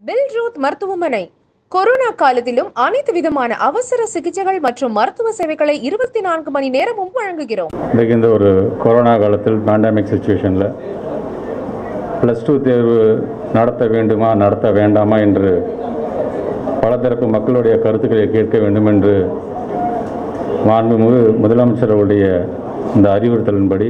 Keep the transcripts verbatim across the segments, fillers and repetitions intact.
பில்ரூத் மருத்துவமனை கொரோனா காலத்திலும் அனைத்து விதமான அவசர சிகிச்சைகள் மற்றும் மருத்துவ சேவைகளை இருபத்தி நான்கு மணி நேரமும் வழங்குகிறோம். இந்த ஒரு கொரோனா காலத்தில் பேண்டமிக் சிச்சுவேஷனில் ப்ளஸ் டூ தேர்வு நடத்த வேண்டுமா நடத்த வேண்டாமா என்று பலதரப்பு மக்களுடைய கருத்துக்களை கேட்க வேண்டும் என்று மாண்புமிகு முதலமைச்சருடைய இந்த அறிவுறுத்தலின்படி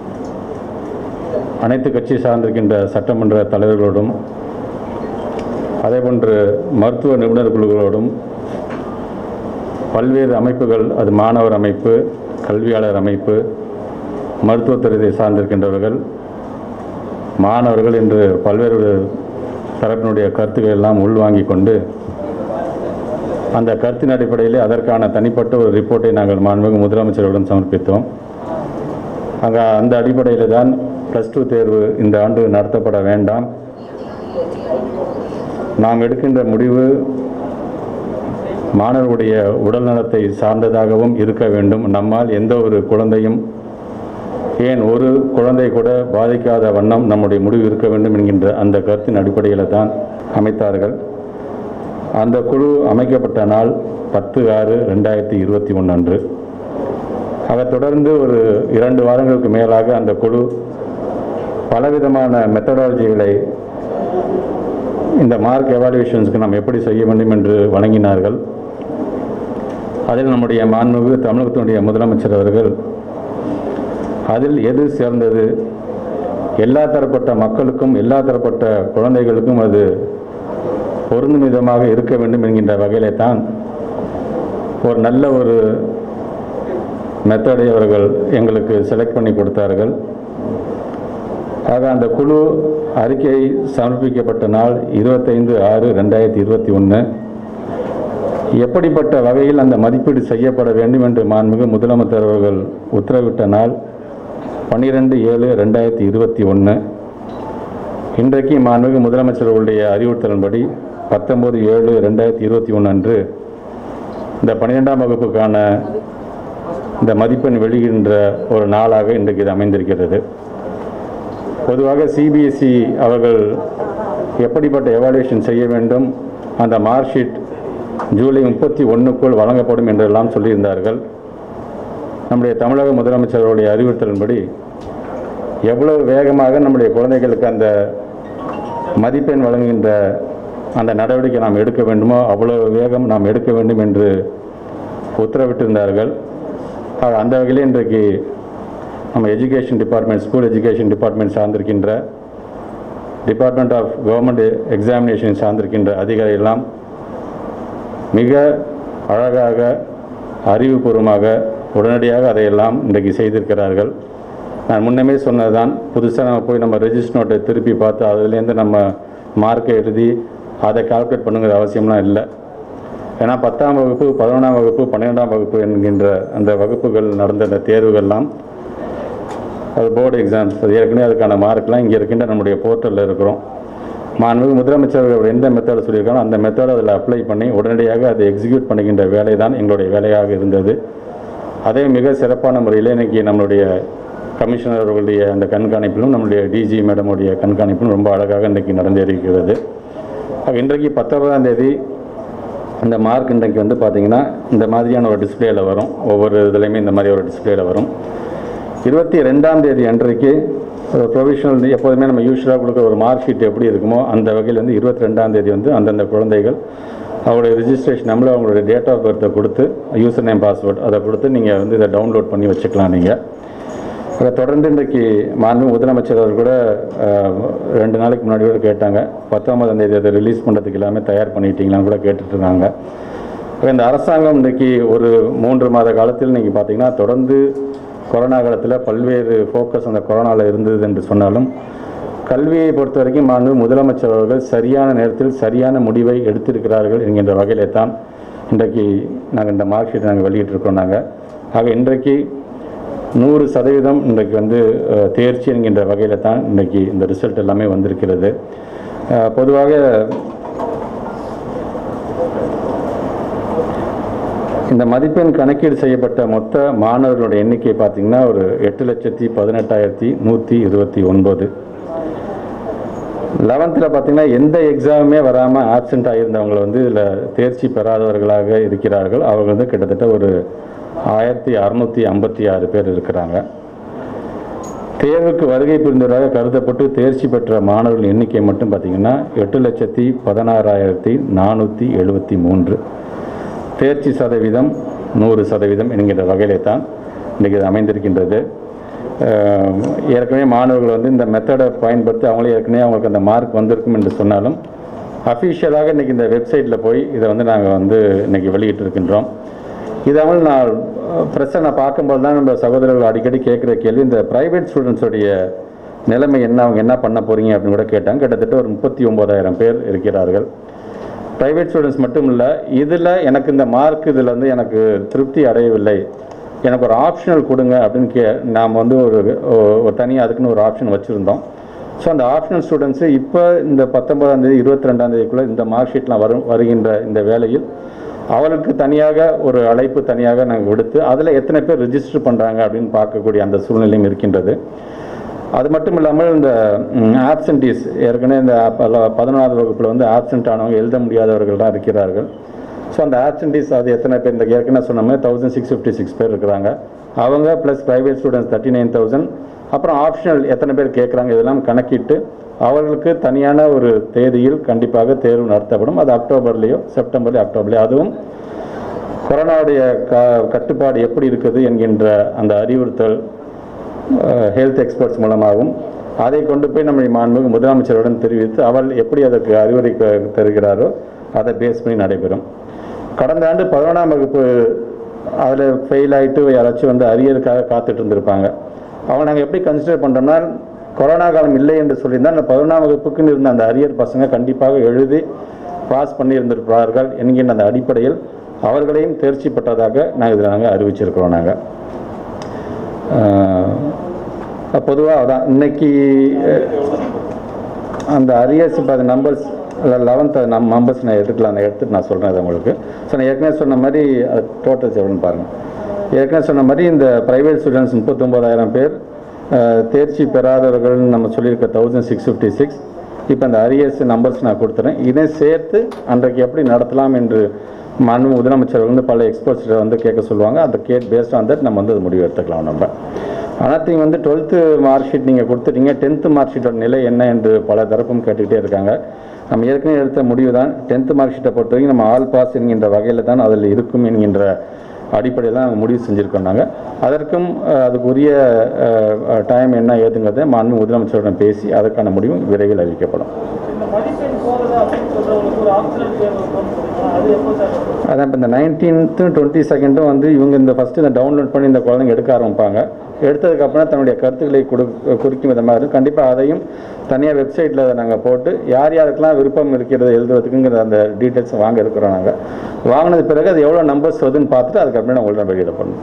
அனைத்து கட்சி சார்ந்திருக்கின்ற சட்டமன்ற தலைவர்களோடும் அதேபோன்று மருத்துவ நிபுணர் குழுக்களோடும் பல்வேறு அமைப்புகள், அது மாணவர் அமைப்பு, கல்வியாளர் அமைப்பு, மருத்துவத்துறையை சார்ந்திருக்கின்றவர்கள், மாணவர்கள் என்று பல்வேறு தரப்பினுடைய கருத்துக்கள் எல்லாம் உள்வாங்கி கொண்டு அந்த கருத்தின் அடிப்படையில் அதற்கான தனிப்பட்ட ஒரு ரிப்போர்ட்டை நாங்கள் மாண்புமிகு முதலமைச்சரிடம் சமர்ப்பித்தோம். அங்கே அந்த அடிப்படையில் தான் ப்ளஸ் டூ தேர்வு இந்த ஆண்டு நடத்தப்பட வேண்டாம், நாம் எடுக்கின்ற முடிவு மாணவர்களுடைய உடல் நலத்தை சார்ந்ததாகவும் இருக்க வேண்டும், நம்மால் எந்த ஒரு குழந்தையும் ஏன் ஒரு குழந்தை கூட பாதிக்காத வண்ணம் நம்முடைய முடிவு இருக்க வேண்டும் என்கின்ற அந்த கருத்தின் அடிப்படையில் தான் அமைத்தார்கள். அந்த குழு அமைக்கப்பட்ட நாள் பத்து ஆறு ரெண்டாயிரத்தி இருபத்தி ஒன்று அன்று. அதை தொடர்ந்து ஒரு இரண்டு வாரங்களுக்கு மேலாக அந்த குழு பலவிதமான மெத்தடாலஜிகளை இந்த மார்க் எவாலுவேஷன்ஸுக்கு நாம் எப்படி செய்ய வேண்டும் என்று வழங்கினார்கள். அதில் நம்முடைய மாண்புமிகு தமிழகத்தினுடைய முதலமைச்சர் அவர்கள் அதில் எது சேர்ந்தது, எல்லா தரப்பட்ட மக்களுக்கும் எல்லா தரப்பட்ட குழந்தைகளுக்கும் அது பொருந்தும் விதமாக இருக்க வேண்டும் என்கின்ற வகையிலே தான் ஒரு நல்ல ஒரு மெத்தடை அவர்கள் எங்களுக்கு செலக்ட் பண்ணி கொடுத்தார்கள். ஆக அந்த குழு அறிக்கை சமர்ப்பிக்கப்பட்ட நாள் இருபத்தைந்து ஆறு ரெண்டாயிரத்தி இருபத்தி ஒன்று. எப்படிப்பட்ட வகையில் அந்த மதிப்பீடு செய்யப்பட வேண்டும் என்று மாண்புமிகு முதலமைச்சர் அவர்கள் உத்தரவிட்ட நாள் பன்னிரெண்டு ஏழு ரெண்டாயிரத்தி இருபத்தி ஒன்று. இன்றைக்கு மாண்புமிகு முதலமைச்சர்களுடைய அறிவுறுத்தலின்படி பத்தொம்பது ஏழு ரெண்டாயிரத்தி இருபத்தி ஒன்று அன்று இந்த பன்னிரெண்டாம் வகுப்புக்கான இந்த மதிப்பெண் வெளியிடுகின்ற ஒரு நாளாக இன்றைக்கு இது அமைந்திருக்கிறது. பொதுவாக சிபிஎஸ்இ அவர்கள் எப்படிப்பட்ட எவாலுவேஷன் செய்ய வேண்டும், அந்த மார்க் ஷீட் ஜூலை முப்பத்தி ஒன்றுக்குள் வழங்கப்படும் என்றெல்லாம் சொல்லியிருந்தார்கள். நம்முடைய தமிழக முதலமைச்சர்களுடைய அறிவுறுத்தலின்படி எவ்வளவு வேகமாக நம்முடைய குழந்தைகளுக்கு அந்த மதிப்பெண் வழங்குகின்ற அந்த நடவடிக்கை நாம் எடுக்க வேண்டுமோ அவ்வளவு வேகம் நாம் எடுக்க வேண்டும் என்று உத்தரவிட்டிருந்தார்கள். அந்த வகையில் இன்றைக்கு நம்ம education department, school education department சார்ந்திருக்கின்ற டிபார்ட்மெண்ட் ஆஃப் கவர்மெண்ட் எக்ஸாமினேஷன் சார்ந்திருக்கின்ற அதிகாரிகளெல்லாம் மிக அழகாக அறிவுபூர்வமாக உடனடியாக அதையெல்லாம் இன்றைக்கு செய்திருக்கிறார்கள். நான் முன்னமே சொன்னதுதான், புதுசாக நம்ம போய் நம்ம ரெஜிஸ்டர் நோட்டை திருப்பி பார்த்து அதுலேருந்து நம்ம மார்க்கை எழுதி அதை கால்குலேட் பண்ணுங்கிற அவசியம்லாம் இல்லை. ஏன்னா பத்தாம் வகுப்பு, பதினொன்றாம் வகுப்பு, பன்னிரெண்டாம் வகுப்பு என்கின்ற அந்த வகுப்புகள் நடந்த அந்த தேர்வுகள்லாம், அது போர்டு எக்ஸாம்ஸ், அது ஏற்கனவே அதுக்கான மார்க்லாம் இங்கே இருக்கின்ற நம்முடைய போர்ட்டலில் இருக்கிறோம். மாண்புமிகு முதலமைச்சர்கள் எந்த மெத்தடை சொல்லியிருக்காங்களோ அந்த மெத்தடை அதில் அப்ளை பண்ணி உடனடியாக அதை எக்ஸிக்யூட் பண்ணுகின்ற வேலை தான் எங்களுடைய வேலையாக இருந்தது. அதே மிக சிறப்பான முறையில் இன்றைக்கி நம்மளுடைய கமிஷனர் அவர்களுடைய அந்த கண்காணிப்பிலும் நம்முடைய டிஜி மேடமுடைய கண்காணிப்பிலும் ரொம்ப அழகாக இன்றைக்கி நடந்தேறிக்கிறது. இன்றைக்கு பத்தொன்பதாம் தேதி இந்த மார்க் இன்றைக்கு வந்து பார்த்திங்கன்னா இந்த மாதிரியான ஒரு டிஸ்பிளேயில் வரும், ஒவ்வொரு இதுலேயுமே இந்த மாதிரி ஒரு டிஸ்பிளேயில் வரும். இருபத்தி ரெண்டாம் தேதி அன்றைக்கு ப்ரொவிஷனல், எப்போதுமே நம்ம யூஸ்வலாக கொடுக்குற ஒரு மார்க் ஷீட் எப்படி இருக்குமோ அந்த வகையில் வந்து இருபத்தி ரெண்டாம் தேதி வந்து அந்தந்த குழந்தைகள் அவங்களுடைய ரிஜிஸ்ட்ரேஷன் நம்மளும் அவங்களுடைய டேட் ஆஃப் பர்த்தை கொடுத்து யூசர் நேம் பாஸ்வேர்டு அதை கொடுத்து நீங்கள் வந்து இதை டவுன்லோட் பண்ணி வச்சுக்கலாம். நீங்கள் அதை தொடர்ந்து இன்றைக்கு மாண்புமிகு முதலமைச்சர் அவர் கூட ரெண்டு நாளைக்கு முன்னாடி கூட கேட்டாங்க, பத்தொன்பதாம் தேதி அதை ரிலீஸ் பண்ணுறதுக்கு எல்லாமே தயார் பண்ணிட்டீங்களான்னு கூட கேட்டுட்ருக்காங்க. இந்த அரசாங்கம் இன்றைக்கி ஒரு மூன்று மாத காலத்தில் நீங்கள் பார்த்திங்கன்னா தொடர்ந்து கொரோனா காலத்தில் பல்வேறு ஃபோக்கஸ் அந்த கொரோனாவில் இருந்தது என்று சொன்னாலும் கல்வியை பொறுத்த வரைக்கும் மாண்பு முதலமைச்சர் அவர்கள் சரியான நேரத்தில் சரியான முடிவை எடுத்திருக்கிறார்கள் என்கின்ற வகையிலே தான் இன்றைக்கு நாங்கள் இந்த மார்க் ஷீட்டை நாங்கள் வெளியிட்டிருக்கோம். நாங்கள் ஆக இன்றைக்கு நூறு சதவீதம் இன்றைக்கு வந்து தேர்ச்சி என்கின்ற வகையில் தான் இன்றைக்கி இந்த ரிசல்ட் எல்லாமே வந்திருக்கிறது. பொதுவாக இந்த மதிப்பெண் கணக்கீடு செய்யப்பட்ட மொத்த மாணவர்களுடைய எண்ணிக்கை பார்த்திங்கன்னா ஒரு எட்டு லட்சத்தி பதினெட்டாயிரத்தி நூற்றி இருபத்தி ஒன்பது. லெவன்த்தில் பார்த்தீங்கன்னா எந்த எக்ஸாமுமே வராமல் ஆப்சென்ட் ஆகியிருந்தவங்களை வந்து இதில் தேர்ச்சி பெறாதவர்களாக இருக்கிறார்கள். அவங்க வந்து கிட்டத்தட்ட ஒரு ஆயிரத்தி அறுநூற்றி ஐம்பத்தி ஆறு பேர் இருக்கிறாங்க. தேர்வுக்கு வருகை புரிந்தவராக கருதப்பட்டு தேர்ச்சி பெற்ற மாணவர்கள் எண்ணிக்கை மட்டும் பார்த்திங்கன்னா எட்டு லட்சத்தி பதினாறாயிரத்தி நானூற்றி எழுபத்தி மூன்று. தேர்ச்சி சதவீதம் நூறு சதவீதம் என்கிற வகையிலே தான் இன்றைக்கி இது அமைந்திருக்கின்றது. ஏற்கனவே மாணவர்கள் வந்து இந்த மெத்தடை பயன்படுத்தி அவங்களே ஏற்கனவே அவங்களுக்கு அந்த மார்க் வந்திருக்கும் என்று சொன்னாலும் அஃபிஷியலாக இன்றைக்கி இந்த வெப்சைட்டில் போய் இதை வந்து நாங்கள் வந்து இன்றைக்கி வெளியிட்டிருக்கின்றோம். இதாமல் நான் ப்ரெஸ்ஸை நான் பார்க்கும்போது தான் நம்ம சகோதரர்கள் அடிக்கடி கேட்குற கேள்வி, இந்த ப்ரைவேட் ஸ்டூடெண்ட்ஸுடைய நிலைமை என்ன, அவங்க என்ன பண்ண போகிறீங்க அப்படின்னு கூட கேட்டாங்க. கிட்டத்தட்ட ஒரு முப்பத்தி ஒம்பதாயிரம் பேர் இருக்கிறார்கள். ப்ரைவேட் ஸ்டூடெண்ட்ஸ் மட்டும் இல்லை, இதில் எனக்கு இந்த மார்க் இதில் வந்து எனக்கு திருப்தி அடையவில்லை, எனக்கு ஒரு ஆப்ஷனல் கொடுங்க அப்படின்னு கே நாம் வந்து ஒரு ஒரு தனியாக அதுக்குன்னு ஒரு ஆப்ஷன் வச்சுருந்தோம். ஸோ அந்த ஆப்ஷனல் ஸ்டூடெண்ட்ஸு இப்போ இந்த பத்தொன்பதாம் தேதி இருபத்தி ரெண்டாம் தேதிக்குள்ளே இந்த மார்க் ஷீட்லாம் வரும் வருகின்ற இந்த வேளையில் அவளுக்கு தனியாக ஒரு அழைப்பு தனியாக நாங்கள் விடுத்து அதில் எத்தனை பேர் ரிஜிஸ்டர் பண்ணுறாங்க அப்படின்னு பார்க்கக்கூடிய அந்த சூழ்நிலையும் இருக்கின்றது. அது மட்டும் இல்லாமல் இந்த ஆப்சன்டீஸ் ஏற்கனவே இந்த பதினொன்றாவது வகுப்பில் வந்து ஆப்சென்ட் ஆனவங்க எழுத முடியாதவர்கள் தான் இருக்கிறார்கள். ஸோ அந்த ஆப்சன்டீஸ் அது எத்தனை பேர், இந்த ஏற்கனவே சொன்ன மாதிரி தௌசண்ட் சிக்ஸ் ஃபிஃப்டி சிக்ஸ் பேர் இருக்கிறாங்க. அவங்க plus private students thirty nine thousand அப்புறம் ஆப்ஷனல் எத்தனை பேர் கேட்குறாங்க இதெல்லாம் கணக்கிட்டு அவர்களுக்கு தனியான ஒரு தேதியில் கண்டிப்பாக தேர்வு நடத்தப்படும். அது அக்டோபர்லேயோ செப்டம்பர்லேயோ அக்டோபர்லேயோ, அதுவும் கொரோனாவுடைய க கட்டுப்பாடு எப்படி இருக்குது என்கின்ற அந்த அறிவுறுத்தல் ஹெல்த் எக்ஸ்பர்ட்ஸ் மூலமாகவும் அதை கொண்டு போய் நம்ம மாண்புமிகு முதலமைச்சருடன் தெரிவித்து அவள் எப்படி அதற்கு அறிவுரை தருகிறாரோ அதை பேஸ் பண்ணி நடைபெறும். கடந்த ஆண்டு பதினொன்றாம் வகுப்பு அதில் ஃபெயில் ஆகிட்டு யாராச்சும் வந்து அரியருக்காக காத்துட்டு இருந்திருப்பாங்க. அவங்க நாங்கள் எப்படி கன்சிடர் பண்ணுறோம்னா, கொரோனா காலம் இல்லை என்று சொல்லியிருந்தால் அந்த பதினொன்றாம் வகுப்புக்குன்னு இருந்த அந்த அரியர் பசங்க கண்டிப்பாக எழுதி பாஸ் பண்ணியிருந்திருப்பார்கள் என்கின்ற அந்த அடிப்படையில் அவர்களையும் தேர்ச்சி பெற்றதாக நாங்கள் இதில் நாங்கள் அறிவிச்சிருக்கிறோம். நாங்கள் பொதுவாக அதான் இன்னைக்கு அந்த அரியர்ஸ் இப்போ அது நம்பர்ஸ் லெவன்த் நம் நம்பர்ஸ் நான் எடுத்துக்கலாம், அந்த எடுத்துட்டு நான் சொல்கிறேன் அது உங்களுக்கு. ஸோ நான் ஏற்கனவே சொன்ன மாதிரி டோட்டல் எவ்வளோன்னு பாருங்கள். ஏற்கனவே சொன்ன மாதிரி இந்த ப்ரைவேட் ஸ்டூடெண்ட்ஸ் முப்பத்தொம்போதாயிரம் பேர், தேர்ச்சி பெறாதவர்கள்னு நம்ம சொல்லியிருக்க தௌசண்ட் சிக்ஸ் ஃபிஃப்டி சிக்ஸ். இப்போ அந்த அரியர்ஸ் நம்பர்ஸ் நான் கொடுத்துறேன். இதை சேர்த்து அன்றைக்கு எப்படி நடத்தலாம் என்று மாண்பு முதலமைச்சர் வந்து பல எக்ஸ்பர்ட்ஸ் வந்து கேட்க சொல்லுவாங்க. அந்த கேட் பேஸ்ட் ஆன் தட் நம்ம வந்து அது முடிவு எடுத்துக்கலாம். நம்ம ஆனால் நீங்கள் வந்து டுவெல்த்து மார்க் ஷீட் நீங்கள் கொடுத்துட்டீங்க, டென்த்து மார்க் ஷீட்டோட நிலை என்ன என்று பல தரப்பும் கேட்டுக்கிட்டே இருக்காங்க. நம்ம ஏற்கனவே எடுத்த முடிவு தான், டென்த்து மார்க் ஷீட்டை பொறுத்த வரைக்கும் நம்ம ஆல் பாஸ் என்கின்ற வகையில் தான் அதில் இருக்கும் என்கின்ற அடிப்படையில் தான் நாங்கள் முடிவு செஞ்சுருக்கோம். நாங்கள் அதற்கும் அதுக்குரிய டைம் என்ன ஏதுங்கிறத மாண்பு முதலமைச்சருடன் பேசி அதற்கான முடிவும் விரைவில் அறிவிக்கப்படும். அதான் இப்போ இந்த நைன்டீன்த்தும் டுவெண்ட்டி செகண்டும் வந்து இவங்க இந்த ஃபஸ்ட்டு இந்த டவுன்லோட் பண்ணி இந்த குழந்தைங்க எடுக்க ஆரம்பிப்பாங்க. எடுத்ததுக்கப்புறம் தன்னுடைய கருத்துக்களை கொடு குறிக்கும் விதமாக இருக்கும். கண்டிப்பாக அதையும் தனியாக வெப்சைட்டில் அதை நாங்கள் போட்டு யார் யாருக்கெல்லாம் விருப்பம் இருக்கிறது எழுதுறதுக்குங்கிற அந்த டீட்டெயில்ஸ் வாங்க இருக்கிறோம். நாங்கள் வாங்கினது பிறகு அது எவ்வளோ நம்பர்ஸ் வருதுன்னு பார்த்துட்டு அதுக்கப்புறம் நான் உங்கள்ட்ட வெளியிட பண்ணணும்.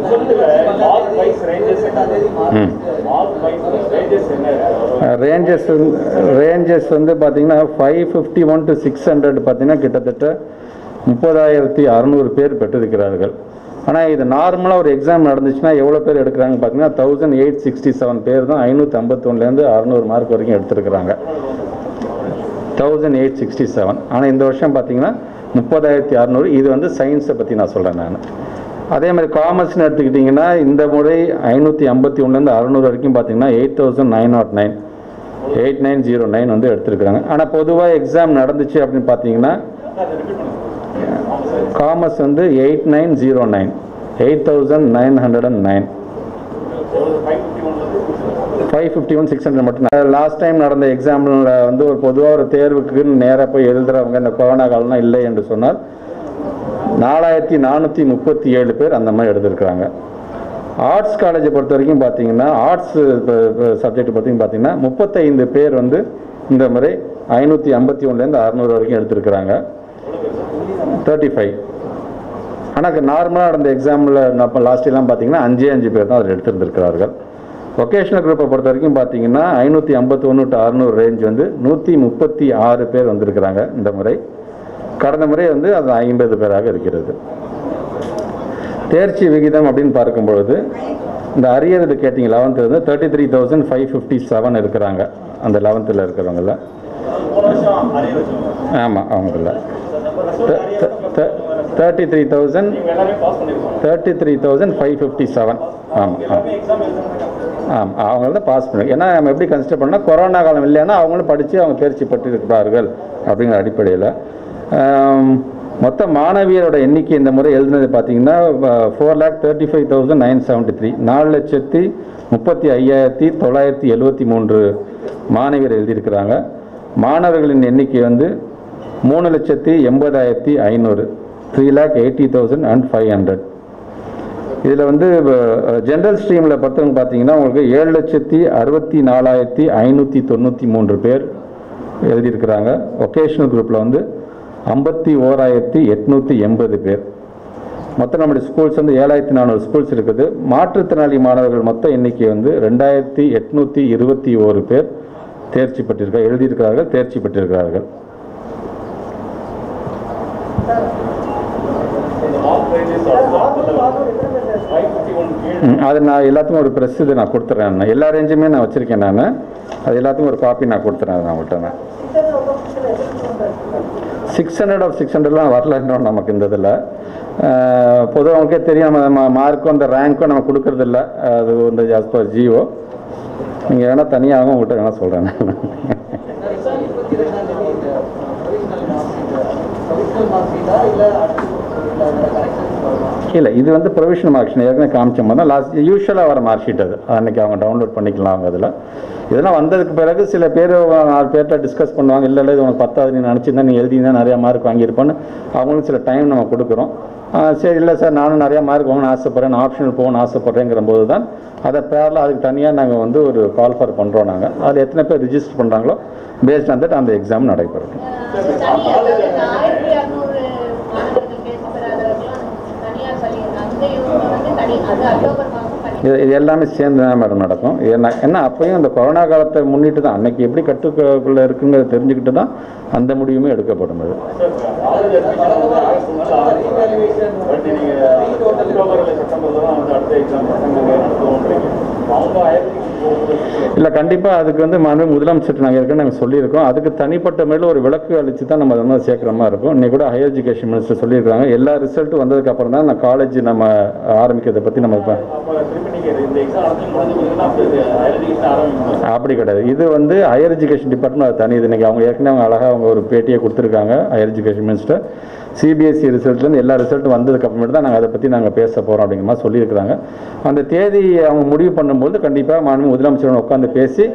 ரேஞ்சஸ் ரேஞ்சஸ் வந்து பார்த்தீங்கன்னா five fifty one to six hundred பார்த்தீங்கன்னா கிட்டத்தட்ட முப்பதாயிரத்தி அறுநூறு பேர் பெற்றிருக்கிறார்கள். ஆனால் இது நார்மலாக ஒரு எக்ஸாம் நடந்துச்சுன்னா எவ்வளோ பேர் எடுக்கிறாங்க பார்த்தீங்கன்னா தௌசண்ட் எயிட் சிக்ஸ்டி செவன் பேர் தான் ஐநூற்றி ஐம்பத்தொன்னுலேருந்து அறுநூறு மார்க் வரைக்கும் எடுத்துருக்குறாங்க. தௌசண்ட் எயிட் சிக்ஸ்டி செவன் ஆனால் இந்த வருஷம் பார்த்தீங்கன்னா முப்பதாயிரத்தி அறுநூறு. இது வந்து சயின்ஸை பற்றி நான் சொல்கிறேன். நான் அதே மாதிரி காமர்ஸ்னு எடுத்துக்கிட்டிங்கன்னா இந்த முறை ஐநூற்றி ஐம்பத்தி ஒன்றுலேருந்து அறுநூறு வரைக்கும் பார்த்தீங்கன்னா eight thousand nine nought nine eight nine zero nine வந்து எடுத்துருக்குறாங்க. ஆனால் பொதுவாக எக்ஸாம் நடந்துச்சு அப்படின்னு பார்த்தீங்கன்னா காமர்ஸ் வந்து eight nine zero nine eight thousand nine hundred and nine five fifty one six hundred மட்டும். லாஸ்ட் டைம் நடந்த எக்ஸாம்பிளில் வந்து ஒரு பொதுவாக ஒரு தேர்வுக்கு நேராக போய் எழுதுகிறவங்க இந்த கொரோனா காலம்லாம் இல்லை என்று சொன்னால் நாலாயிரத்தி நானூற்றி முப்பத்தி ஏழு பேர் அந்த மாதிரி எடுத்திருக்கிறாங்க. ஆர்ட்ஸ் காலேஜை பொறுத்த வரைக்கும் பார்த்தீங்கன்னா ஆர்ட்ஸ் சப்ஜெக்ட் பார்த்தீங்க பார்த்தீங்கன்னா முப்பத்தைந்து பேர் வந்து இந்த முறை ஐநூற்றி ஐம்பத்தி ஒன்றுலேருந்து அறுநூறு வரைக்கும் எடுத்திருக்கிறாங்க. தேர்ட்டி ஃபைவ் ஆனால் நார்மலாக நடந்த எக்ஸாமில் நம்ம லாஸ்ட்லாம் பார்த்தீங்கன்னா அஞ்சே அஞ்சு பேர் தான் அதில் எடுத்துருந்துருக்கிறார்கள். வொகேஷனல் குரூப்பை பொறுத்த வரைக்கும் பார்த்தீங்கன்னா ஐநூற்றி ஐம்பத்தி ஒன்று டு அறுநூறு ரேஞ்ச் வந்து நூற்றி முப்பத்தி ஆறு பேர் வந்திருக்கிறாங்க இந்த முறை. கடந்த முறை வந்து அது ஐம்பது பேராக இருக்கிறது. தேர்ச்சி விகிதம் அப்படின்னு பார்க்கும்பொழுது இந்த அரியர் இது கேட்டிங்க லெவன்த்து வந்து thirty three thousand five fifty seven இருக்கிறாங்க. அந்த லெவன்த்தில் இருக்கிறவங்கள. ஆமாம் அவங்கள thirty three thousand thirty three thousand five fifty seven ஆமாம் ஆமாம் ஆமாம் அவங்கள தான் பாஸ் பண்ணி. ஏன்னா நம்ம எப்படி கன்சிடர் பண்ணால் கொரோனா காலம் இல்லைன்னா அவங்களும் படித்து அவங்க தேர்ச்சி பெற்றிருக்கிறார்கள் அப்படிங்கிற அடிப்படையில். மொத்த மாணவியரோட எண்ணிக்கை இந்த முறை எழுதுனது பார்த்தீங்கன்னா four lakh thirty five thousand nine seventy three நாலு லட்சத்தி முப்பத்தி ஐயாயிரத்தி தொள்ளாயிரத்தி எழுபத்தி மூன்று மாணவியர் எழுதியிருக்கிறாங்க. மாணவர்களின் எண்ணிக்கை வந்து மூணு லட்சத்தி எண்பதாயிரத்தி ஐநூறு three lakh eighty thousand and five hundred. இதில் வந்து ஜென்ரல் ஸ்ட்ரீமில் பொறுத்தவங்க பார்த்தீங்கன்னா உங்களுக்கு ஏழு லட்சத்தி அறுபத்தி நாலாயிரத்தி ஐநூற்றி தொண்ணூற்றி மூன்று பேர் எழுதியிருக்கிறாங்க. ஒகேஷ்னல் குரூப்பில் வந்து ஐம்பத்தி ஓராயிரத்தி எட்நூற்றி எண்பது பேர். மொத்தம் நம்முடைய ஸ்கூல்ஸ் வந்து ஏழாயிரத்தி நானூறு ஸ்கூல்ஸ் இருக்குது. மாற்றுத்திறனாளி மாணவர்கள் மொத்த எண்ணிக்கை வந்து ரெண்டாயிரத்தி எட்நூற்றி இருபத்தி ஓரு பேர் தேர்ச்சி பெற்றிருக்க எழுதியிருக்கிறார்கள் தேர்ச்சி பெற்றிருக்கிறார்கள். அது நான் எல்லாத்துக்கும் ஒரு ப்ரெஸ் இது நான் கொடுத்துட்றேன். எல்லா ரேஞ்சுமே நான் வச்சுருக்கேன். நான் அது எல்லாத்துக்கும் ஒரு காப்பி நான் கொடுத்துறேன். நான் அவங்கள்ட்ட நான் சிக்ஸ் ஹண்ட்ரட் ஆஃப் சிக்ஸ் ஹண்ட்ரட்லாம் வரல இன்னும் நமக்கு இந்த இதில். பொதுவாக அவங்களுக்கே தெரியும் நம்ம மார்க்கும் அந்த ரேங்க்கும் நம்ம கொடுக்கறதில்ல. அது வந்து ஆஸ் பர் ஜிஓ. நீங்கள் வேணால் தனியாகவும் உங்கள்கிட்ட வேணால் சொல்கிறேன். இல்லை இது வந்து ப்ரொவிஷனல் மார்க் ஷீட் ஏற்கனவே காமிச்ச மாதிரி தான் லாஸ்ட் யூஸ்வலாக வர மார்க் ஷீட். அது அன்றைக்கி அவங்க டவுன்லோட் பண்ணிக்கலாம். அவங்க அதில் இதெல்லாம் வந்ததுக்கு பிறகு சில பேர் நாலு பேர்கிட்ட டிஸ்கஸ் பண்ணுவாங்க. இல்லை இல்லை இது உனக்கு பத்தாவது நீ நினச்சிருந்தா நீ எழுதியிருந்தா நிறையா மார்க் வாங்கியிருப்போன்னு அவங்களுக்கு சில டைம் நம்ம கொடுக்குறோம். சரி இல்லை சார் நானும் நிறையா மார்க் வாங்கணும்னு ஆசைப்பட்றேன், நான் ஆப்ஷனல் போகணும்னு ஆசைப்பட்றேங்கிற போது தான் அதை பேரில் அதுக்கு தனியாக நாங்கள் வந்து ஒரு கால் ஃபார் பண்ணுறோம். நாங்கள் அது எத்தனை பேர் ரிஜிஸ்டர் பண்ணுறாங்களோ பேஸ்ட் ஆன் தட் அந்த எக்ஸாம் நடைபெறும். இது இது எல்லாமே சேர்ந்து தான் மேடம் நடக்கும். ஏன்னா ஏன்னா அப்போயும் அந்த கொரோனா காலத்தை முன்னிட்டு தான் அன்னைக்கு எப்படி கட்டுக்குள்ளே இருக்குங்கிறத தெரிஞ்சுக்கிட்டு தான் அந்த முடிவுமே எடுக்கப்படும். அது இல்லை கண்டிப்பாக அதுக்கு வந்து மாண்பு முதலமைச்சர் நாங்கள் ஏற்கனவே நாங்கள் சொல்லியிருக்கோம். அதுக்கு தனிப்பட்ட முறையில் ஒரு விளக்கு அளித்து தான் நம்ம அதை மாதிரி சேர்க்குற மாதிரி இருக்கும். இன்னைக்கு கூட ஹையர் எஜுகேஷன் மினிஸ்டர் சொல்லியிருக்காங்க எல்லா ரிசல்ட்டும் வந்ததுக்கு அப்புறம் தான் நான் காலேஜ் நம்ம ஆரம்பிக்கிறத பற்றி நம்ம இப்போ அப்படி கிடையாது. இது வந்து ஹையர் எஜுகேஷன் டிபார்ட்மெண்ட் அது தனி. இது இன்னைக்கு அவங்க ஏற்கனவே அவங்க அழகாக அவங்க ஒரு பேட்டியை கொடுத்துருக்காங்க. ஹையர் எஜுகேஷன் மினிஸ்டர் சிபிஎஸ்சி ரிசல்ட்லேருந்து எல்லா ரிசல்ட்டும் வந்ததுக்கு அப்புறமேட்டு தான் நாங்கள் அதை பற்றி நாங்கள் பேச போகிறோம் அப்படிங்கிற மாதிரி சொல்லியிருக்கிறாங்க. அந்த தேதி அவங்க முடிவு பண்ணும்போது கண்டிப்பாக மாண்பு முதலமைச்சரோட உட்காந்து பேசி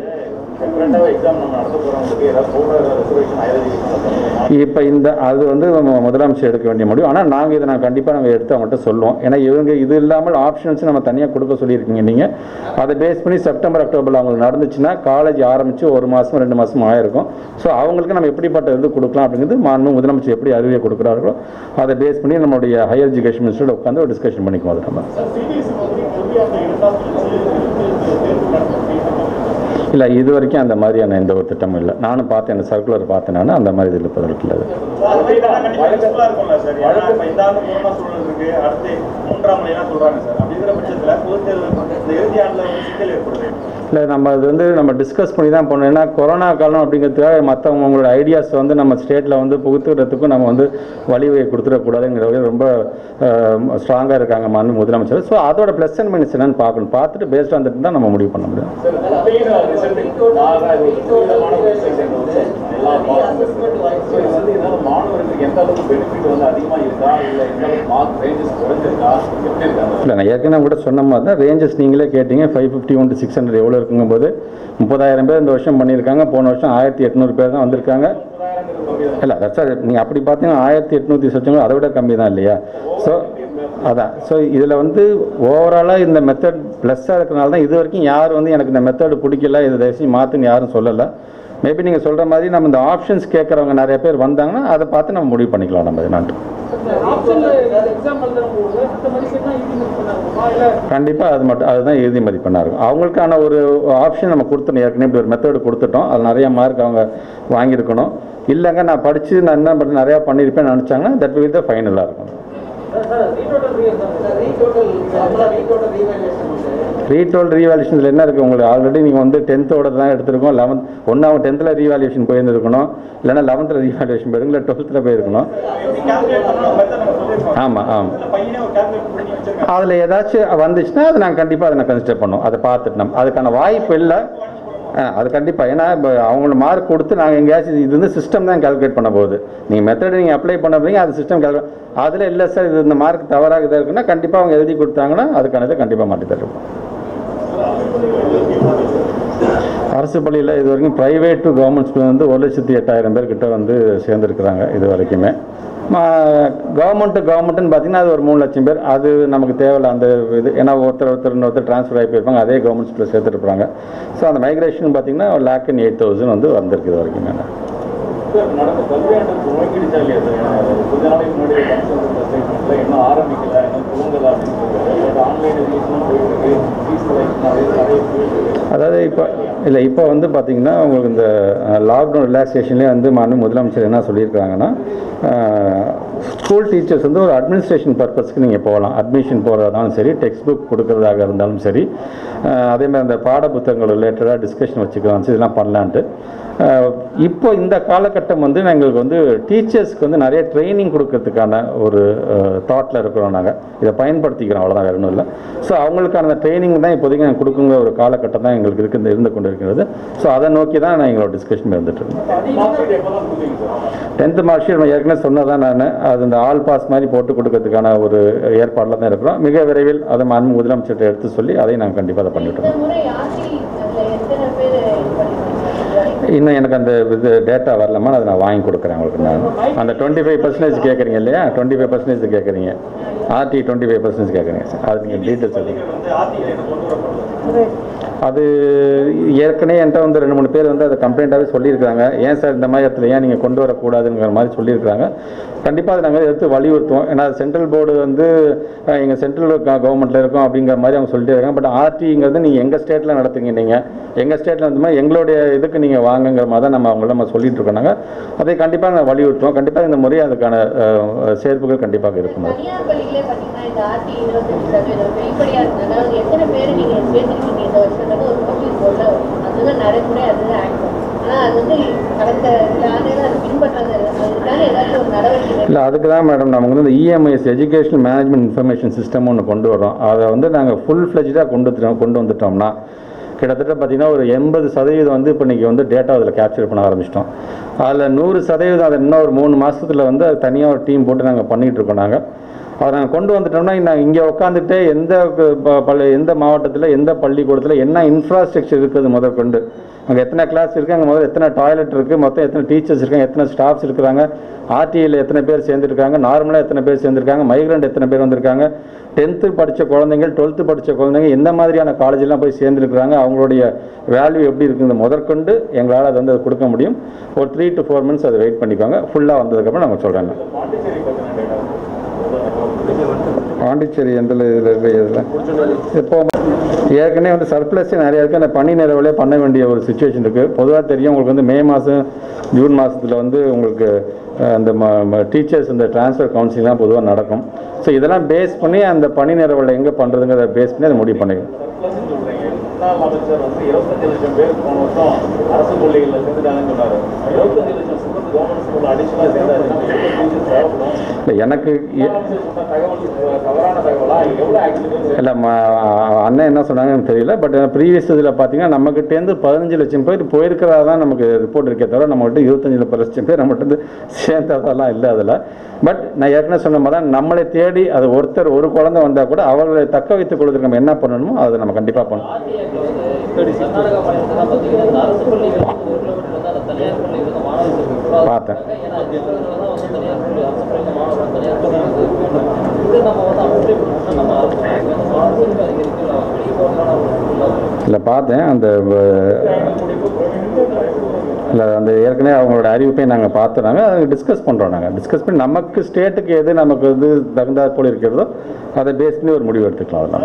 இப்போ இந்த அது வந்து முதலமைச்சர் எடுக்க வேண்டிய முடியும். ஆனால் நாங்கள் இதை நான் கண்டிப்பாக நாங்கள் எடுத்து அவங்கள்ட்ட சொல்லுவோம். ஏன்னா இவங்க இது இல்லாமல் ஆப்ஷன்ஸ் நம்ம தனியாக கொடுக்க சொல்லியிருக்கீங்க. நீங்கள் அதை பேஸ் பண்ணி செப்டம்பர் அக்டோபரில் அவங்களுக்கு நடந்துச்சுன்னா காலேஜ் ஆரம்பித்து ஒரு மாதம் ரெண்டு மாதம் ஆயிருக்கும். ஸோ அவங்களுக்கு நம்ம எப்படிப்பட்ட இது கொடுக்கலாம் அப்படிங்கிறது மாண்பு முதலமைச்சர் எப்படி அறிவியை கொடுக்குறார்களோ அதை பேஸ் பண்ணி நம்மளுடைய ஹையர் எஜுகேஷன் மினிஸ்டரோட உட்காந்து ஒரு டிஸ்கஷன் பண்ணிக்குவோம். அது நம்ம இல்லை இது வரைக்கும் அந்த மாதிரியான எந்த ஒரு திட்டமும் இல்லை. நானும் பார்த்தேன், அந்த சர்க்குலர் பார்த்தேன். நான் அந்த மாதிரி இதில் பதிலுக்கு இல்லை. இல்லை நம்ம அது வந்து நம்ம டிஸ்கஸ் பண்ணி தான் பண்ணோம். ஏன்னா கொரோனா காலம் அப்படிங்கிறதுக்காக மற்றவங்க அவங்களோட ஐடியாஸ் வந்து நம்ம ஸ்டேட்டில் வந்து புகுத்துறதுக்கும் நம்ம வந்து வழிவகை கொடுத்துடக்கூடாதுங்கிற ரொம்ப ஸ்ட்ராங்காக இருக்காங்க மாண்பு முதலமைச்சர். ஸோ அதோட ப்ளஸ் அண்ட் மைனஸ் என்னன்னு பார்க்கணும். பார்த்துட்டு பேஸ்ட் ஆன் தட் தான் நம்ம முடிவு பண்ண முடியும். இல்லை நான் ஏற்கனவே கூட சொன்ன மாதிரி தான் ரேஞ்சஸ் நீங்களே கேட்டீங்க. Five fifty one to six hundred எவ்வளோ இருக்குங்கும் போது முப்பதாயிரம் பேர் இந்த வருஷம் பண்ணியிருக்காங்க. போன வருஷம் ஆயிரத்தி எட்நூறு பேர் தான் வந்திருக்காங்க. இல்லை சார் நீங்கள் அப்படி பார்த்தீங்கன்னா ஆயிரத்தி எட்நூற்றி சொச்சவங்க அதை விட கம்மி தான் இல்லையா? ஸோ அதான் ஸோ இதில் வந்து ஓவராலாக இந்த மெத்தட் ப்ளஸ்ஸாக இருக்கிறனால தான் இது வரைக்கும் யாரும் வந்து எனக்கு இந்த மெத்தடு பிடிக்கல இதை தயவுசெய்து மாற்றுன்னு யாரும் சொல்லலை. மேபி நீங்கள் சொல்கிற மாதிரி நம்ம இந்த ஆப்ஷன்ஸ் கேட்குறவங்க நிறைய பேர் வந்தாங்கன்னா அதை பார்த்து நம்ம முடிவு பண்ணிக்கலாம். நம்ம நான் கண்டிப்பாக அது மட்டும் அதுதான் இறுதி மதிப்பெண்ணாக இருக்கும். அவங்களுக்கான ஒரு ஆப்ஷன் நம்ம கொடுத்துட்டோம். ஏற்கனவே இப்படி ஒரு மெத்தடு கொடுத்துட்டோம். அது நிறைய மார்க் அவங்க வாங்கியிருக்கணும். இல்லைங்க நான் படித்து நான் என்ன பண்ண நிறையா பண்ணியிருப்பேன்னு நினச்சாங்கன்னா தட் வில் த ஃபைனலாக இருக்கும். ரீடோல் ரீவால்யூஷனில் என்ன இருக்குது உங்களுக்கு? ஆல்ரெடி நீங்கள் வந்து டென்த்தோட தான் எடுத்துருக்கோம். லெவன்த் ஒன்றாவது டென்த்தில் ரீவால்யூஷன் போயிருந்துருக்கணும், இல்லைன்னா லெவன்த்தில் ரீவால்யூஷன் போயிருக்கும், இல்லை டுவெல்த்தில் போயிருக்கணும். ஆமாம் ஆமாம் அதில் ஏதாச்சும் வந்துச்சுன்னா அது நாங்கள் கண்டிப்பாக அதை நான் கன்சிடர் பண்ணோம். அதை பார்த்துட்டு நம்ம அதுக்கான வாய்ப்பு இல்லை. அது கண்டிப்பாக, ஏன்னா இப்போ அவங்கள மார்க் கொடுத்து நாங்கள் எங்கேயாச்சும் இது வந்து சிஸ்டம் தான் கால்குலேட் பண்ண போகுது. நீங்கள் மெத்தட் நீங்கள் அப்ளை பண்ண போறீங்க, அது சிஸ்டம் கால்குலேட். அதில் இல்லை சார் இது இந்த மார்க் தவறாக இதாக இருக்குன்னா கண்டிப்பாக அவங்க எழுதி கொடுத்தாங்கன்னா அதுக்கானதை கண்டிப்பாக மாற்றி தருவோம். அரசு பள்ளியில் இது வரைக்கும் ப்ரைவேட் டு கவர்மெண்ட் ஸ்கூல் வந்து ஒரு லட்சத்தி எட்டாயிரம் பேர் கிட்ட வந்து சேர்ந்துருக்குறாங்க இது வரைக்குமே. கவர்மெண்ட்டு கவர்மெண்ட்டுன்னு பார்த்தீங்கன்னா அது ஒரு மூணு லட்சம் பேர். அது நமக்கு தேவையில்லை அந்த இது, ஏன்னா ஒருத்தர் ஒருத்தர் இன்னொருத்தர் ட்ரான்ஸ்ஃபர் ஆகி போயிருப்பாங்க, அதே கவர்மெண்ட் ஸ்கூலில் சேர்த்துருப்பாங்க. ஸோ அந்த மைக்ரேஷன் பார்த்தீங்கன்னா ஒரு லேக் அண்ட் எயிட் தௌசண்ட் வந்து வந்திருக்கு இது வரைக்குமே. நடந்த கல்வியாண்டுக்கு துவங்கிடுச்சா இல்லையா சார்? கொஞ்ச நாளைக்கு முன்னாடி ஸ்டேட்மெண்ட்ல இன்னும் ஆரம்பிக்கல, இன்னும் துவங்கல அப்படின்னு சொல்லுவாங்க. ஆன்லைன் எஜுகேஷனும் போயிட்டு இருக்கு, ஃபீஸ் கலெக்ஷன் நிறைய போயிட்டு. அதாவது இப்போ இல்லை இப்போ வந்து பார்த்தீங்கன்னா உங்களுக்கு இந்த லாக்டவுன் ரிலாக்ஸேஷன்லேயே வந்து மாண்பு முதலமைச்சர் என்ன சொல்லியிருக்காங்கன்னா, ஸ்கூல் டீச்சர்ஸ் வந்து ஒரு அட்மினிஸ்ட்ரேஷன் பர்பஸ்க்கு நீங்கள் போகலாம். அட்மிஷன் போகிறதாலும் சரி, டெக்ஸ்ட் புக் கொடுக்குறதாக இருந்தாலும் சரி, அதேமாதிரி அந்த பாட புத்தகங்கள் ரிலேட்டடாக டிஸ்கஷன் வச்சுக்கலாம், இதெல்லாம் பண்ணலான்ட்டு. இப்போ இந்த காலகட்டம் வந்து எங்களுக்கு வந்து டீச்சர்ஸ்க்கு வந்து நிறைய ட்ரைனிங் கொடுக்கறதுக்கான ஒரு தாட்டில் இருக்கிறோம். நாங்கள் இதை பயன்படுத்திக்கிறோம், அவ்வளோதான், வேறு ஒன்றும் இல்லை. ஸோ அவங்களுக்கான ட்ரைனிங் தான் இப்போதைக்கு நாங்கள் கொடுக்குங்கிற ஒரு காலகட்டம் தான் எங்களுக்கு இருக்கு இருந்து கொண்டு இருக்கிறது. ஸோ அதை நோக்கி தான் நான் எங்களோட டிஸ்கஷன் இருந்துட்டு இருக்கோம். டென்த்து மார்க் ஷீட் ஏற்கனவே சொன்னதான் நான் அது இந்த ஆல் பாஸ் மாதிரி போட்டு கொடுக்கறதுக்கான ஒரு ஏற்பாடில் தான் இருக்கிறோம். மிக விரைவில் அதை மாண்பு முதலமைச்சர்கிட்ட எடுத்து சொல்லி அதை நாங்கள் கண்டிப்பாக அதை பண்ணிட்டு இருக்கோம். இன்னும் எனக்கு அந்த இது டேட்டா வரலமா, அதை நான் வாங்கி கொடுக்குறேன் உங்களுக்கு. நான் அந்த டுவெண்ட்டி ஃபைவ் பர்சன்டேஜ் கேட்குறீங்க இல்லையா, டுவெண்ட்டி ஃபைவ் பர்சன்டேஜ் கேட்குறீங்க, ஆர்டி டுவெண்ட்டி ஃபைவ் பர்சன்டேஜ் கேட்குறீங்க சார். அது நீங்கள் டீட்டெயில்ஸ் சொல்லுங்கள். அது ஏற்கனவே என்கிட்ட வந்து ரெண்டு மூணு பேர் வந்து அதை கம்ப்ளைண்ட்டாகவே சொல்லியிருக்காங்க. ஏன் சார் இந்த மாதிரி இடத்துல ஏன் நீங்கள் கொண்டு வரக்கூடாதுங்கிற மாதிரி சொல்லியிருக்காங்க. கண்டிப்பாக அதை நாங்கள் எடுத்து வலியுறுத்துவோம். ஏன்னா சென்ட்ரல் போர்டு வந்து எங்கள் சென்ட்ரல் கவர்மெண்ட்டில் இருக்கோம் அப்படிங்கிற மாதிரி அவங்க சொல்லிட்டே இருக்காங்க. பட் ஆர்டிங்கிறது நீங்கள் எங்கள் ஸ்டேட்டில் நடத்துங்க, நீங்கள் எங்கள் ஸ்டேட்டில் வந்து மாதிரி எங்களுடைய இதுக்கு நீங்கள் வாங்குங்கிற மாதிரி தான் நம்ம அவங்கள நம்ம சொல்லிட்டு இருக்கோம். நாங்கள் அதை கண்டிப்பாக நாங்கள் வலியுறுத்துவோம். கண்டிப்பாக இந்த முறை அதுக்கான சேர்ப்புகள் கண்டிப்பாக இருக்கும். இல்லை அதுக்கு தான் மேடம் நம்ம வந்து இந்த EMIS educational management information system ஒன்று கொண்டு வரோம். அதை வந்து நாங்கள் ஃபுல் ஃப்ளெஜ்டாக கொண்டு கொண்டு வந்துட்டோம்னா கிட்டத்தட்ட பார்த்திங்கன்னா ஒரு எண்பது சதவீதம் வந்து இப்போ இன்றைக்கி வந்து டேட்டா அதில் கேப்சர் பண்ண ஆரம்பிச்சிட்டோம். அதில் நூறு சதவீதம் அதை இன்னும் ஒரு மூணு மாதத்தில் வந்து அது தனியாக ஒரு டீம் போட்டு நாங்கள் பண்ணிகிட்டு இருக்கோம். நாங்கள் அதை நாங்கள் கொண்டு வந்துட்டோம்னா நாங்கள் இங்கே உட்காந்துட்டு எந்த பள்ளி எந்த மாவட்டத்தில் எந்த பள்ளிக்கூடத்தில் என்ன இன்ஃப்ராஸ்ட்ரக்சர் இருக்குது முதற்கொண்டு, அங்கே எத்தனை கிளாஸ் இருக்குது, அங்கே முதல்ல எத்தனை டாய்லெட் இருக்குது, மொத்தம் எத்தனை டீச்சர்ஸ் இருக்காங்க, எத்தனை ஸ்டாஃப்ஸ் இருக்கிறாங்க, ஆர்டிஐயில் எத்தனை பேர் சேர்ந்துருக்காங்க, நார்மலாக எத்தனை பேர் சேர்ந்துருக்காங்க, மைக்ரண்ட் எத்தனை பேர் வந்திருக்காங்க, டென்த்து படித்த குழந்தைங்க, டுவெல்த்து படித்த குழந்தைங்க எந்த மாதிரியான காலேஜெலாம் போய் சேர்ந்துருக்குறாங்க, அவங்களுடைய வேல்யூ எப்படி இருக்குது முதற்கொண்டு எங்களால் அதை வந்து அதை கொடுக்க முடியும். ஒரு த்ரீ டு ஃபோர் மந்த்ஸ் அதை வெயிட் பண்ணிக்கோங்க. ஃபுல்லாக வந்ததுக்கப்புறம் நாங்கள் சொல்கிறேங்க. பாண்டிச்சேரி எந்த இதில் இப்போ ஏற்கனவே வந்து சர்ப்ளஸே நிறையா இருக்குது. அந்த பணி நிறைவுலே பண்ண வேண்டிய ஒரு சுச்சுவேஷன் இருக்குது. பொதுவாக தெரியும் உங்களுக்கு வந்து மே மாதம் ஜூன் மாதத்தில் வந்து உங்களுக்கு அந்த டீச்சர்ஸ் இந்த ட்ரான்ஸ்ஃபர் கவுன்சிலிங்லாம் பொதுவாக நடக்கும். ஸோ இதெல்லாம் பேஸ் பண்ணி அந்த பணி நிறைவுல எங்கே பண்ணுறதுங்கிறத பேஸ் பண்ணி அதை முடிவு பண்ணிக்கணும். அமைச்சர் வந்து இருபத்தஞ்சு லட்சம் பேர் போன வருஷம் அரசு பள்ளிகளில் சேர்ந்துட்டாங்கன்னு சொன்னார். இருபத்தஞ்சு லட்சம் ஸ்டூடெண்ட் கவர்மெண்ட் ஸ்கூலில் அடிஷனலாக சேர்ந்தாச்சுன்னா இல்லை எனக்கு தவறான தகவலா எவ்வளோ ஆக்சுவலி இல்லை அண்ணன் என்ன சொன்னாங்கன்னு தெரியல. பட் ப்ரீவியஸ் இதில் பார்த்தீங்கன்னா நம்மகிட்டேருந்து பதினஞ்சு லட்சம் பேர் போயிருக்கிறதா தான் நமக்கு ரிப்போர்ட் இருக்கே தவிர நம்மகிட்ட இருபத்தஞ்சு லட்சம் பேர் நம்மகிட்ட இருந்து சேர்ந்ததெல்லாம் இல்லை அதில். பட் நான் ஏற்கனவே சொன்ன மாதிரி தான் நம்மளை தேடி அது ஒருத்தர் ஒரு குழந்தை வந்தால் கூட அவர்களை தக்க வைத்துக் கொள்வதற்கு நம்ம என்ன பண்ணணுமோ அதை நம்ம கண்டிப்பாக பண்ணணும். பார்த்தேன் இல்லை பார்த்தேன் அந்த இல்லை அந்த ஏற்கனவே அவங்களோட அறிவிப்பை நாங்கள் பார்த்துறாங்க. அதை டிஸ்கஸ் பண்ணுறோம். நாங்கள் டிஸ்கஸ் பண்ணி நமக்கு ஸ்டேட்டுக்கு எது நமக்கு வந்து தகுந்தாற் போல் இருக்கிறதோ அதை பேஸ் பண்ணி ஒரு முடிவு எடுத்துக்கலாம். அதெல்லாம்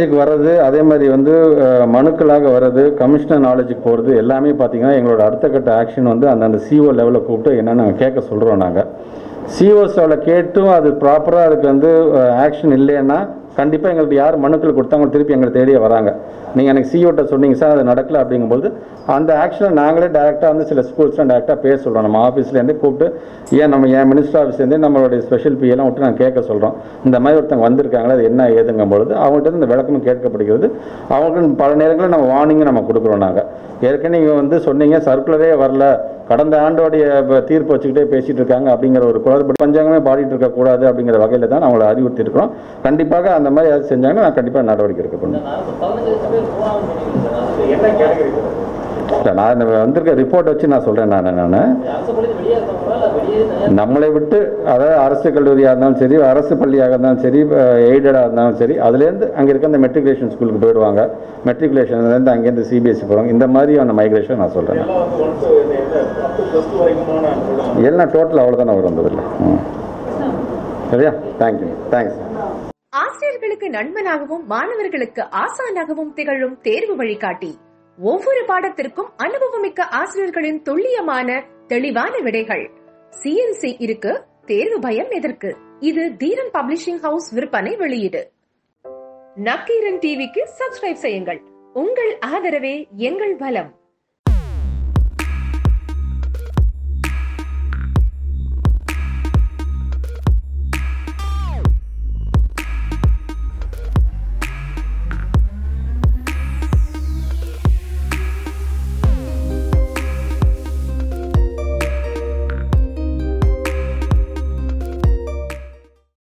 நாலேஜுக்கு வர்றது, அதே மாதிரி வந்து மனுக்களாக வர்றது, கமிஷனர் நாலேஜுக்கு போகிறது எல்லாமே பார்த்தீங்கன்னா எங்களோட அடுத்த கட்ட ஆக்ஷன் வந்து அந்தந்த சிஓ லெவலில் கூப்பிட்டு என்னென்னு நாங்கள் கேட்க சொல்கிறோம். நாங்கள் சிஓஸ் லெவலில் கேட்டும் அது ப்ராப்பராக அதுக்கு வந்து ஆக்ஷன் இல்லைன்னா கண்டிப்பாக எங்களுக்கு யார் மனுக்கள் கொடுத்தாங்க திருப்பி எங்களை தேடியே வராங்க. நீங்கள் எனக்கு சிஓட்ட சொன்னீங்க சார் அது நடக்கலை அப்படிங்கும்போது அந்த ஆக்ஷனை நாங்களே டேரெக்டாக வந்து சில ஸ்கூல்ஸ்லாம் டேரெக்டாக பேச சொல்கிறோம். நம்ம ஆஃபீஸ்லேருந்தே கூப்பிட்டு ஏன் நம்ம என் மினிஸ்டர் ஆஃபீஸ்லேருந்தே நம்மளுடைய ஸ்பெஷல் பிஎல்லாம் விட்டு நாங்கள் கேட்க சொல்கிறோம். இந்த மாதிரி ஒருத்தவங்க வந்திருக்காங்களே அது என்ன ஏதுங்கும் பொழுது அவங்கள்ட்ட இந்த விளக்கமும் கேட்கப்படுகிறது. அவங்களுக்கு பல நேரங்களில் நம்ம வார்னிங்கும் நம்ம கொடுக்குறோம். நாங்கள் ஏற்கனவே நீங்கள் வந்து சொன்னீங்க சர்க்குலரே வரல, கடந்த ஆண்டோடைய தீர்ப்பு வச்சுக்கிட்டே பேசிகிட்டு இருக்காங்க அப்படிங்கிற ஒரு குளறுபடி பஞ்சாங்கமே பாடிட்டு இருக்கக்கூடாது அப்படிங்கிற வகையில் தான் அவங்களை அறிவுறுத்தி இருக்கிறோம். கண்டிப்பாக அந்த மாதிரி யாரும் செஞ்சாங்கன்னா நான் கண்டிப்பாக நடவடிக்கை எடுக்கப்படும். இல்லை நான் இந்த வந்திருக்க ரிப்போர்ட் வச்சு நான் சொல்கிறேன். நான் நான் நம்மளை விட்டு அதாவது அரசு கல்லூரியாக இருந்தாலும் சரி, அரசு பள்ளியாக இருந்தாலும் சரி, எய்டடாக இருந்தாலும் சரி, அதுலேருந்து அங்கே இருக்க அந்த மெட்ரிகுலேஷன் ஸ்கூலுக்கு போயிடுவாங்க. மெட்ரிகுலேஷன்லேருந்து அங்கேருந்து சிபிஎஸ்சி போகிறாங்க. இந்த மாதிரியான மைக்ரேஷன் நான் சொல்கிறேன். எல்லாம் டோட்டல் அவ்வளோதானே அவர் வந்ததில்லை. ம் சரியா? தேங்க்யூ. தேங்க்ஸ். ஆசிரியர்களுக்கு நண்பனாகவும் மாணவர்களுக்கு ஆசானாகவும் திகழும் தேர்வு வழிகாட்டி. ஒவ்வொரு பாடத்திற்கும் அனுபவமிக்க ஆசிரியர்களின் துல்லியமான தெளிவான விடைகள். சிஎன்சி இருக்கு, தேர்வு பயம் எதற்கு? இது தீரன் பப்ளிஷிங் ஹவுஸ் விற்பனை வெளியீடு. நக்கீரன் டிவிக்கு சப்ஸ்கிரைப் செய்யுங்கள். உங்கள் ஆதரவே எங்கள் பலம்.